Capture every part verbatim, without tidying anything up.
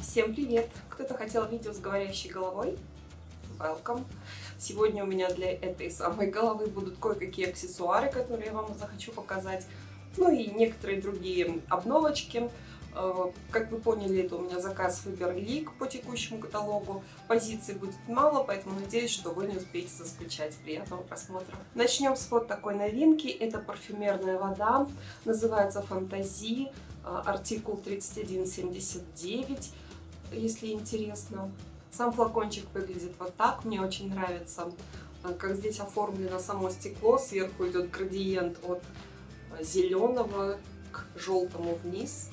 Всем привет! Кто-то хотел видео с говорящей головой? Welcome! Сегодня у меня для этой самой головы будут кое-какие аксессуары, которые я вам захочу показать. Ну и некоторые другие обновочки. Как вы поняли, это у меня заказ Faberlic по текущему каталогу. Позиций будет мало, поэтому надеюсь, что вы не успеете заскучать. Приятного просмотра. Начнем с вот такой новинки. Это парфюмерная вода. Называется Фантази. Артикул тридцать один семьдесят девять, если интересно. Сам флакончик выглядит вот так. Мне очень нравится, как здесь оформлено само стекло. Сверху идет градиент от зеленого к желтому вниз.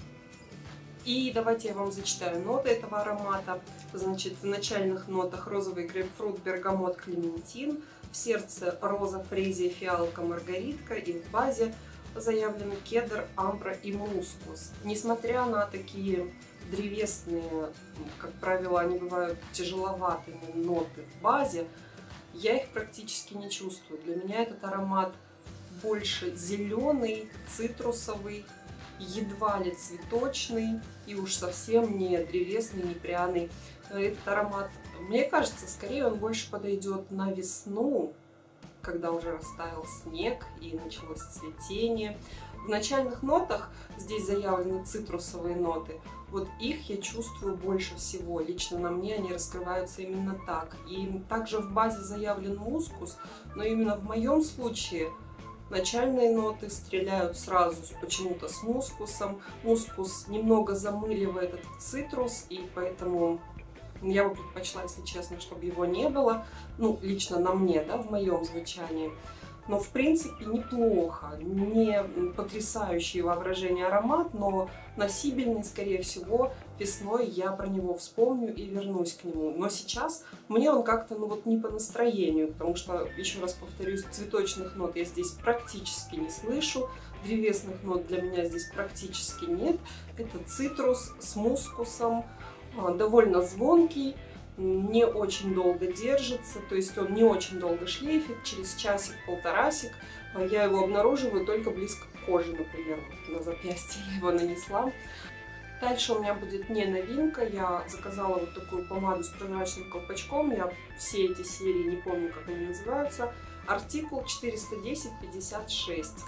И давайте я вам зачитаю ноты этого аромата. Значит, в начальных нотах розовый грейпфрут, бергамот, клементин. В сердце роза, фрезия, фиалка, маргаритка. И в базе заявлены кедр, амбра и мускус. Несмотря на такие древесные, как правило, они бывают тяжеловатыми ноты в базе, я их практически не чувствую. Для меня этот аромат больше зеленый, цитрусовый, едва ли цветочный и уж совсем не древесный, не пряный. Этот аромат, мне кажется, скорее он больше подойдет на весну, когда уже растаял снег и началось цветение. В начальных нотах здесь заявлены цитрусовые ноты. Вот их я чувствую больше всего. Лично на мне они раскрываются именно так. И также в базе заявлен мускус, но именно в моем случае начальные ноты стреляют сразу почему-то с мускусом. Мускус немного замыливает этот цитрус, и поэтому я бы предпочла, если честно, чтобы его не было. Ну, лично на мне, да, в моем звучании. Но, в принципе, неплохо. Не потрясающий воображение аромат, но носибельный, скорее всего, весной я про него вспомню и вернусь к нему. Но сейчас мне он как-то, ну вот, не по настроению, потому что, еще раз повторюсь, цветочных нот я здесь практически не слышу. Древесных нот для меня здесь практически нет. Это цитрус с мускусом. Довольно звонкий, не очень долго держится, то есть он не очень долго шлейфит, через часик-полторасик я его обнаруживаю только близко к коже, например, вот на запястье я его нанесла. Дальше у меня будет не новинка, я заказала вот такую помаду с прозрачным колпачком, я все эти серии не помню, как они называются, артикул четыреста десять пятьдесят шесть.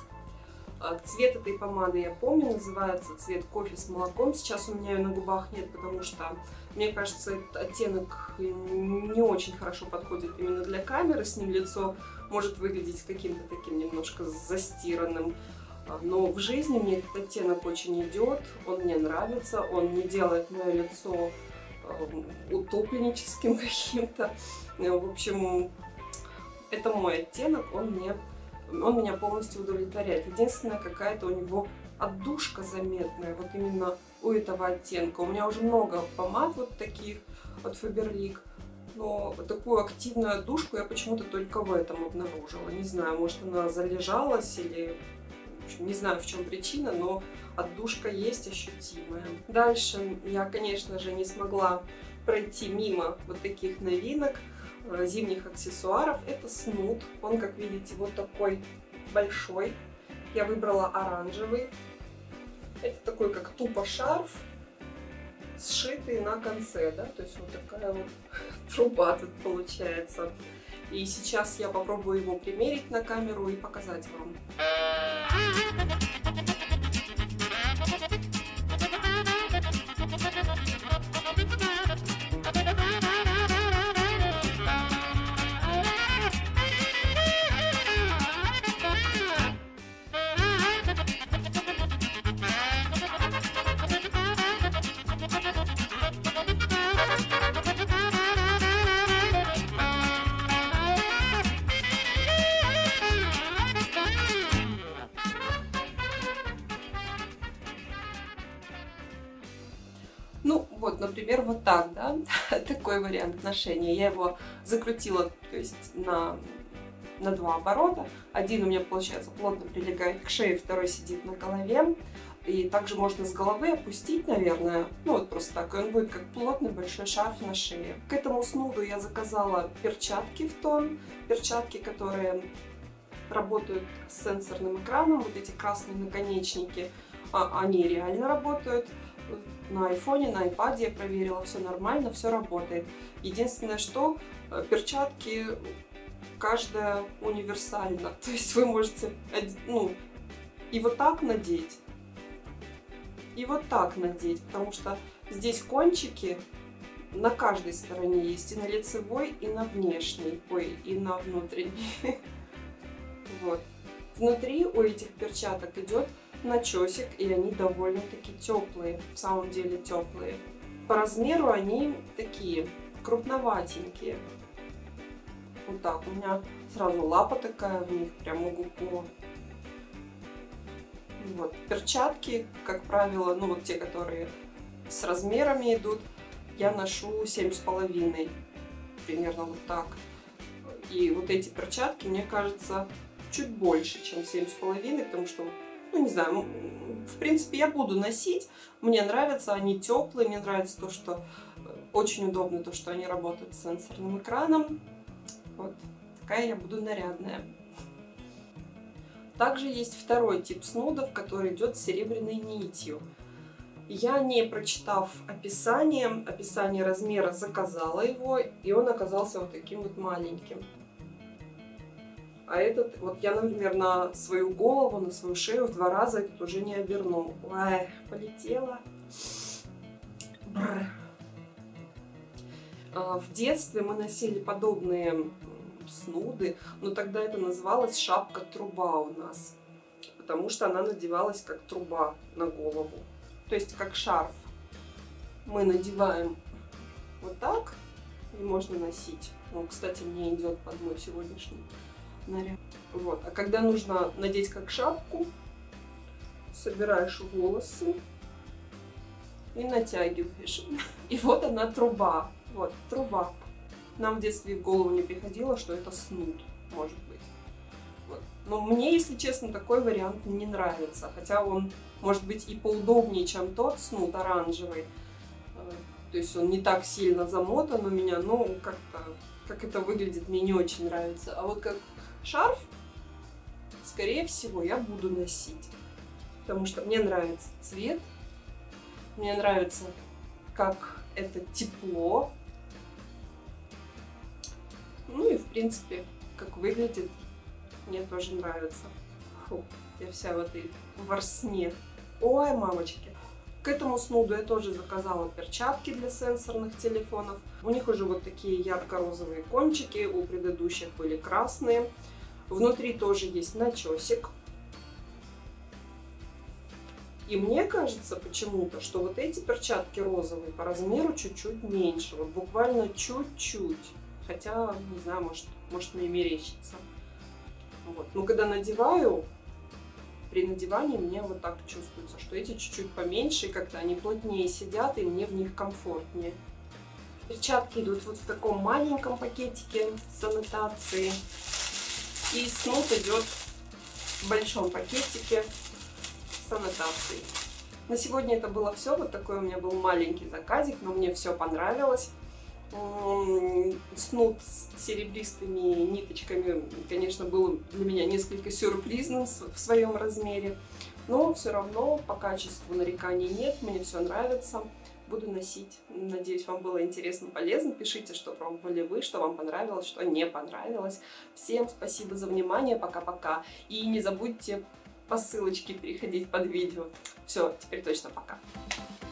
Цвет этой помады я помню, называется цвет кофе с молоком. Сейчас у меня ее на губах нет, потому что, мне кажется, этот оттенок не очень хорошо подходит именно для камеры. С ним лицо может выглядеть каким-то таким немножко застиранным. Но в жизни мне этот оттенок очень идет, он мне нравится, он не делает мое лицо утопленническим каким-то. В общем, это мой оттенок, он мне... Он меня полностью удовлетворяет. Единственное, какая-то у него отдушка заметная, вот именно у этого оттенка. У меня уже много помад вот таких от Faberlic, но такую активную отдушку я почему-то только в этом обнаружила. Не знаю, может она залежалась или... В общем, не знаю, в чем причина, но отдушка есть ощутимая. Дальше я, конечно же, не смогла пройти мимо вот таких новинок. Зимних аксессуаров. Это снуд. Он, как видите, вот такой большой. Я выбрала оранжевый. Это такой, как тупо шарф, сшитый на конце, да, то есть вот такая вот труба тут получается. И сейчас я попробую его примерить на камеру и показать вам. Ну, вот, например, вот так, да, такой вариант ношения. Я его закрутила, то есть на, на два оборота. Один у меня, получается, плотно прилегает к шее, второй сидит на голове. И также можно с головы опустить, наверное, ну вот просто так, и он будет как плотный большой шарф на шее. К этому снуду я заказала перчатки в тон, перчатки, которые работают с сенсорным экраном, вот эти красные наконечники, они реально работают. на айфоне, на айпаде я проверила, все нормально, все работает. Единственное, что перчатки каждая универсальна. То есть вы можете, ну, и вот так надеть, и вот так надеть, потому что здесь кончики на каждой стороне есть, и на лицевой, и на внешней, ой, и на внутренней. Вот. Внутри у этих перчаток идет начесик, и они довольно-таки теплые, в самом деле теплые. По размеру они такие крупноватенькие. Вот так, у меня сразу лапа такая в них, прям ого-го. Вот. Перчатки, как правило, ну вот те, которые с размерами идут, я ношу семь с половиной, примерно вот так. И вот эти перчатки, мне кажется, чуть больше, чем семь с половиной, потому что, ну не знаю, в принципе я буду носить, мне нравятся, они теплые, мне нравится то, что очень удобно, то, что они работают с сенсорным экраном. Вот такая я буду нарядная. Также есть второй тип снудов, который идет с серебряной нитью. Я, не прочитав описание, описание размера, заказала его, и он оказался вот таким вот маленьким. А этот, вот я, например, на свою голову, на свою шею в два раза этот уже не оберну. Ой, полетела. Бррр. В детстве мы носили подобные снуды, но тогда это называлось шапка-труба у нас, потому что она надевалась как труба на голову, то есть как шарф. Мы надеваем вот так, и можно носить. Он, кстати, мне идет под мой сегодняшний наряд. Вот. А когда нужно надеть как шапку, собираешь волосы и натягиваешь. И вот она труба. Вот, труба. Нам в детстве в голову не приходило, что это снуд, может быть. Вот. Но мне, если честно, такой вариант не нравится. Хотя он может быть и поудобнее, чем тот снуд оранжевый. То есть он не так сильно замотан у меня, но как-то, как это выглядит, мне не очень нравится. А вот как шарф, скорее всего, я буду носить. Потому что мне нравится цвет, мне нравится, как это тепло. Ну и, в принципе, как выглядит, мне тоже нравится. Фу, я вся в этой ворсне. Ой, мамочки. К этому снуду я тоже заказала перчатки для сенсорных телефонов. У них уже вот такие ярко-розовые кончики, у предыдущих были красные. Внутри тоже есть начесик. И мне кажется почему-то, что вот эти перчатки розовые по размеру чуть-чуть меньше. Вот буквально чуть-чуть. Хотя, не знаю, может, может мне мерещится. Вот. Но когда надеваю, при надевании мне вот так чувствуется, что эти чуть-чуть поменьше, и как-то они плотнее сидят, и мне в них комфортнее. Перчатки идут вот в таком маленьком пакетике с аннотацией. И снуд идет в большом пакетике с аннотацией. На сегодня это было все. Вот такой у меня был маленький заказик, но мне все понравилось. Снуд с серебристыми ниточками, конечно, был для меня несколько сюрпризным в своем размере, но все равно по качеству нареканий нет, мне все нравится, буду носить. Надеюсь, вам было интересно, полезно. Пишите, что пробовали вы, что вам понравилось, что не понравилось. Всем спасибо за внимание, пока-пока. И не забудьте по ссылочке переходить под видео. Все, теперь точно пока.